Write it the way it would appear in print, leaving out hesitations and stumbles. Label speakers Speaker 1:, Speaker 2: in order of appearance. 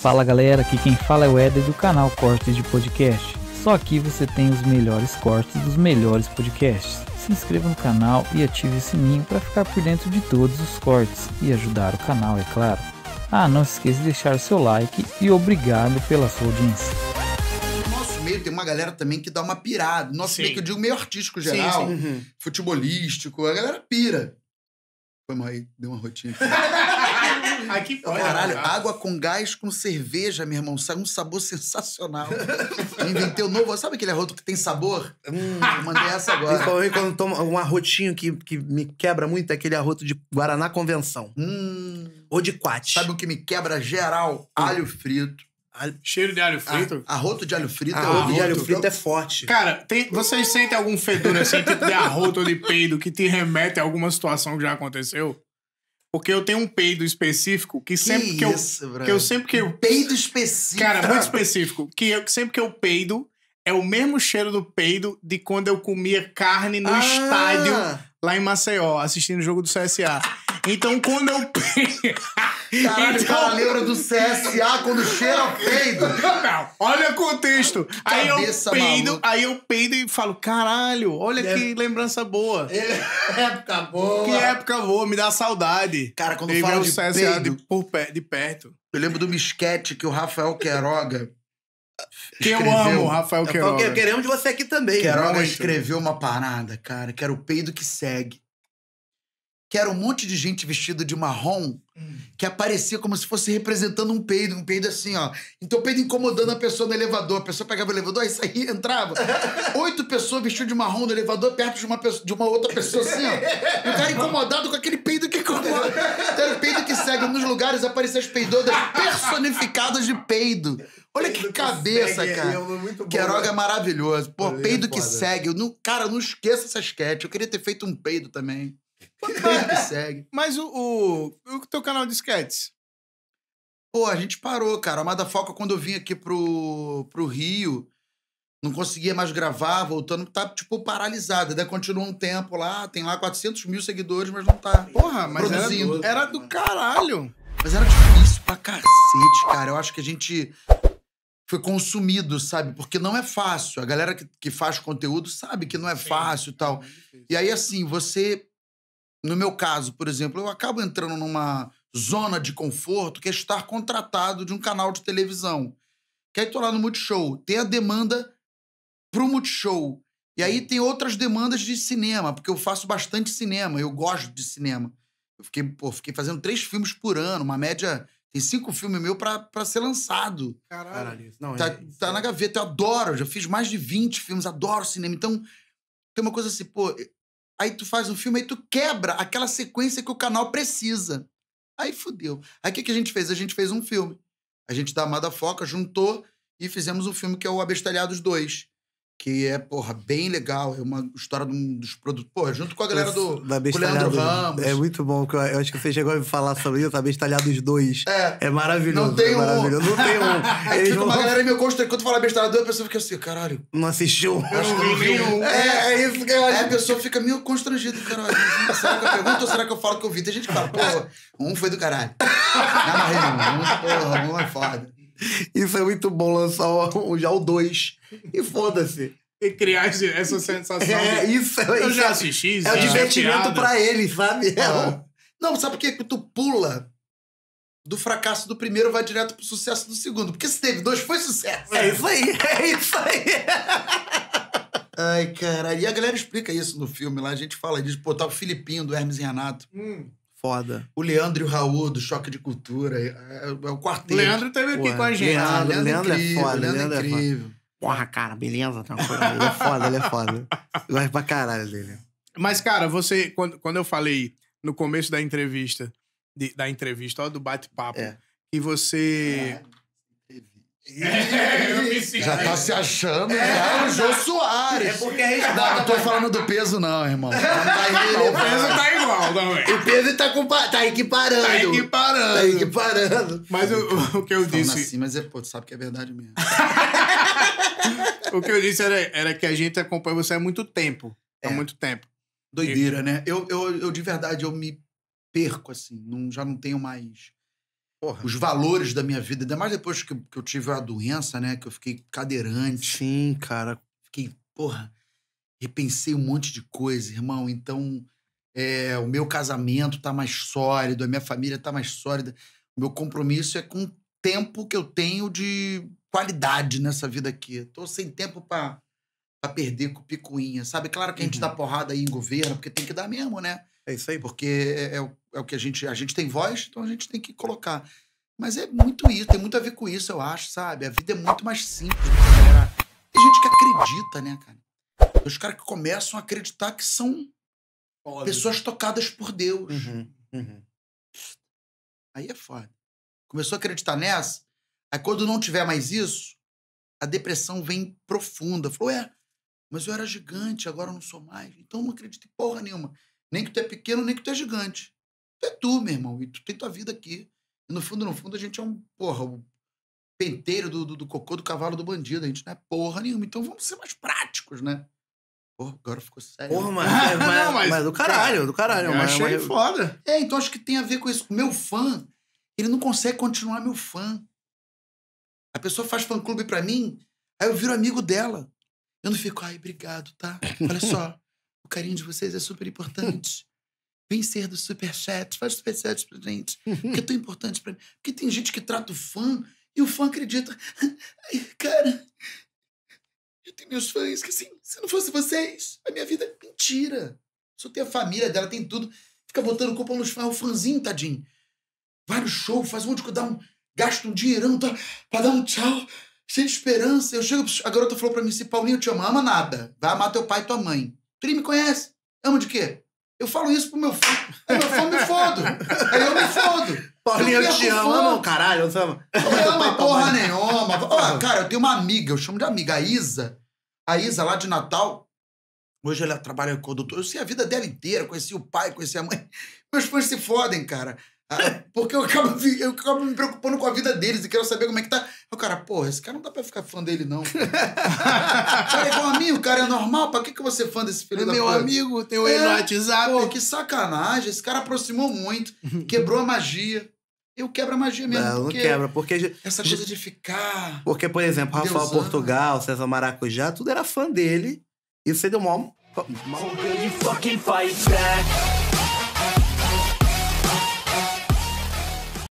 Speaker 1: Fala galera, aqui quem fala é o Éder do canal Cortes de Podcast. Só aqui você tem os melhores cortes dos melhores podcasts. Se inscreva no canal e ative o sininho para ficar por dentro de todos os cortes e ajudar o canal, é claro. Não se esqueça de deixar o seu like e obrigado pela sua audiência.
Speaker 2: No nosso meio tem uma galera também que dá uma pirada. No nosso meio, que eu digo meio artístico geral, futebolístico, a galera pira. Foi mal aí, deu uma rotina.
Speaker 3: Aqui pode.
Speaker 2: Caralho, água com gás com cerveja, meu irmão. Sai um sabor sensacional. Eu inventei o novo. Sabe aquele arroto que tem sabor? Eu mandei essa agora.
Speaker 4: Principalmente quando toma um arrotinho que me quebra muito, é aquele arroto de Guaraná Convenção. Ou de Quat.
Speaker 2: Sabe o que me quebra geral? Alho frito.
Speaker 3: Cheiro de alho frito?
Speaker 2: Arroto de alho frito.
Speaker 4: Arroto de alho frito é forte.
Speaker 3: Cara, vocês sentem algum fedor assim, tipo de arroto ou de peido, que te remete a alguma situação que já aconteceu? Porque eu tenho um peido específico que sempre
Speaker 2: Peido específico?
Speaker 3: Cara, muito específico. Sempre que eu peido, é o mesmo cheiro do peido de quando eu comia carne no estádio lá em Maceió, assistindo o jogo do CSA. Então, quando eu peido...
Speaker 2: Caralho, o cara lembra do CSA quando cheira peido.
Speaker 3: Não, olha o contexto.
Speaker 2: Cabeça
Speaker 3: Aí eu peido e falo, caralho, olha que lembrança boa.
Speaker 4: Época boa.
Speaker 3: Que época boa, me dá saudade.
Speaker 2: Cara, quando
Speaker 3: de
Speaker 2: fala
Speaker 3: ver
Speaker 2: de
Speaker 3: o CSA
Speaker 2: peido...
Speaker 3: de perto.
Speaker 2: Eu lembro do misquete que o Rafael Queiroga
Speaker 3: Que eu
Speaker 2: escreveu.
Speaker 3: amo, Rafael Queiroga.
Speaker 4: Queremos você aqui também.
Speaker 2: Queiroga
Speaker 3: muito.
Speaker 2: escreveu uma parada, cara, que era o peido que segue. Que era um monte de gente vestida de marrom que aparecia como se fosse representando um peido assim, ó. Então o peido incomodando a pessoa no elevador. A pessoa pegava o elevador, aí saía, entrava. 8 pessoas vestidas de marrom no elevador perto de uma outra pessoa assim, ó. E o cara incomodado com aquele peido que incomoda. Então era o peido que segue. Nos lugares apareciam as peidodas personificadas de peido. Olha que cabeça, cara. Queiroga é maravilhoso. Pô, peido que segue. Cara, eu não esqueço essa sketch. Eu queria ter feito um peido também. Peido que segue.
Speaker 3: Mas o teu canal de sketches?
Speaker 2: Pô, a gente parou, cara. A Madafoca, quando eu vim aqui pro Rio, não conseguia mais gravar, voltando, tá, tipo, paralisada. Daí continua um tempo lá, tem lá 400 mil seguidores, mas não tá
Speaker 3: Porra, mas
Speaker 2: produzindo.
Speaker 3: era do caralho.
Speaker 2: Mas era difícil pra cacete, cara. Eu acho que a gente foi consumido, sabe? Porque não é fácil. A galera que faz conteúdo sabe que não é fácil e tal. E aí, assim, você... No meu caso, por exemplo, eu acabo entrando numa zona de conforto que é estar contratado de um canal de televisão. Que aí tô lá no Multishow. Tem a demanda pro Multishow. E aí tem outras demandas de cinema, porque eu faço bastante cinema. Eu gosto de cinema. Eu fiquei fazendo 3 filmes por ano. Uma média... Tem 5 filmes meus pra ser lançado.
Speaker 3: Caralho.
Speaker 4: Não,
Speaker 2: Tá na gaveta. Eu adoro. Eu já fiz mais de 20 filmes. Adoro cinema. Então, tem uma coisa assim, pô... Aí tu faz um filme, aí tu quebra aquela sequência que o canal precisa. Aí fudeu. Aí o que a gente fez? A gente fez um filme. A gente da Madafoca juntou e fizemos um filme que é o Abestalhados 2. Que é, porra, bem legal. É uma história dos produtos... Porra, junto com a galera do Leandro Ramos.
Speaker 4: É muito bom. Eu acho que você chegou a me falar sobre isso. Abestalhados 2. É maravilhoso.
Speaker 2: Não tem
Speaker 4: maravilhoso. Não tem um.
Speaker 2: Aí fica uma galera meio constrangida. Quando fala Abestalhados 2, a pessoa fica assim, caralho...
Speaker 4: Não assistiu?
Speaker 2: Acho que não vi nenhum. É isso que eu acho. Aí a pessoa fica meio constrangida. Caralho, será que eu pergunto ou será que eu falo que eu vi? Tem gente que fala, porra, um foi do caralho. Não amarrei não. Porra, um é foda.
Speaker 4: Isso é muito bom, lançar já o 2. E foda-se.
Speaker 3: E criar essa sensação.
Speaker 4: Isso.
Speaker 3: Eu já assisti.
Speaker 4: É o divertimento pra ele, sabe?
Speaker 2: Não, sabe por quê? Que tu pula do fracasso do primeiro, vai direto pro sucesso do segundo. Porque se teve 2, foi sucesso.
Speaker 4: É isso aí.
Speaker 2: Ai, caralho. E a galera explica isso no filme lá. A gente fala disso. Pô, tá o Filipinho, do Hermes e Renato.
Speaker 4: Foda.
Speaker 2: O Leandro e o Raul, do Choque de Cultura. É o quarteto.
Speaker 3: O Leandro esteve aqui com a gente.
Speaker 4: Leandro é foda.
Speaker 2: Leandro é incrível.
Speaker 4: Porra, cara, beleza? Tranquilo. Ele é foda. Eu gosto pra caralho dele.
Speaker 3: Mas, cara, você... Quando eu falei no começo da entrevista, do bate-papo, que você... Eu me sinto.
Speaker 2: Já tá se achando, o Jô Soares.
Speaker 4: É porque a gente...
Speaker 2: Não tô falando do peso, não, irmão.
Speaker 3: O peso tá igual também.
Speaker 4: O peso tá equiparando.
Speaker 3: Tá equiparando. Mas o que eu disse...
Speaker 2: Assim, mas tu sabe que é verdade mesmo.
Speaker 3: O que eu disse era que a gente acompanha você há muito tempo. Há muito tempo.
Speaker 2: Doideira, né? Eu de verdade, eu me perco, assim. Já não tenho mais...
Speaker 4: Porra.
Speaker 2: os valores da minha vida. Ainda mais depois que eu tive a doença, né? Que eu fiquei cadeirante.
Speaker 4: Sim, cara.
Speaker 2: Fiquei, porra, repensei um monte de coisa, irmão. Então, o meu casamento tá mais sólido, a minha família tá mais sólida. O meu compromisso é com o tempo que eu tenho de qualidade nessa vida aqui. Tô sem tempo pra perder com picuinha, sabe? Claro que a gente dá porrada aí em governo, porque tem que dar mesmo, né?
Speaker 4: É isso aí.
Speaker 2: Porque é o que a gente tem voz, então a gente tem que colocar. Mas é muito isso, tem muito a ver com isso, eu acho, sabe? A vida é muito mais simples do que galera. Tem gente que acredita, né, cara? Tem os caras que começam a acreditar que são pessoas tocadas por Deus. Aí é foda. Começou a acreditar nessa, aí quando não tiver mais isso, a depressão vem profunda. Falou, mas eu era gigante, agora eu não sou mais. Então não acredito em porra nenhuma. Nem que tu é pequeno, nem que tu é gigante. Tu é tu, meu irmão, e tu tem tua vida aqui. E no fundo, a gente é o penteiro do cocô do cavalo do bandido. A gente não é porra nenhuma. Então vamos ser mais práticos, né? Porra, agora ficou sério.
Speaker 4: Porra, mas do caralho, do caralho.
Speaker 3: Eu achei foda.
Speaker 2: Então acho que tem a ver com isso. O meu fã, ele não consegue continuar meu fã. A pessoa faz fã-clube pra mim, aí eu viro amigo dela. Eu não fico, obrigado, tá? Olha só, o carinho de vocês é super importante. Vem ser do superchat, faz superchat pra gente. Porque é tão importante pra mim. Porque tem gente que trata o fã e o fã acredita. Ai, cara, eu tenho meus fãs que assim, se não fosse vocês, a minha vida é mentira. Só tem a família dela, tem tudo. Fica botando culpa nos fãs. É o fãzinho, tadinho. Vai no show, faz um monte de coisa, gasta um dinheirão pra dar um tchau. Cheio de esperança. Eu chego, a garota falou pra mim assim, Paulinho, eu te amo. Ama nada. Vai amar teu pai e tua mãe. Tu nem me conhece. Ama de quê? Eu falo isso pro meu fã. Aí meu fã me fodo. Aí eu me fodo.
Speaker 4: Paulinho, eu te amo. Ama o caralho, eu te amo.
Speaker 2: Não ama porra nenhuma. Cara, eu tenho uma amiga, eu chamo de amiga, a Isa. A Isa, lá de Natal. Hoje ela trabalha com o doutor. Eu sei a vida dela inteira. Conheci o pai, conheci a mãe. Meus fãs se fodem, cara. Porque eu acabo me preocupando com a vida deles e quero saber como é que tá. O cara, porra, esse cara não dá pra ficar fã dele, não. Cara, é igual a mim, o cara é normal. Pra que eu vou ser fã desse filho da puta?
Speaker 3: Meu amigo, tem ele no WhatsApp.
Speaker 2: Pô, que sacanagem. Esse cara aproximou muito. Quebrou a magia. Eu quebro a magia mesmo.
Speaker 4: Não quebra, porque...
Speaker 2: Essa coisa de ficar...
Speaker 4: Porque, por exemplo, Rafael Portugal, César Maracujá, tudo era fã dele. E você deu mal...
Speaker 5: Will you fucking fight back?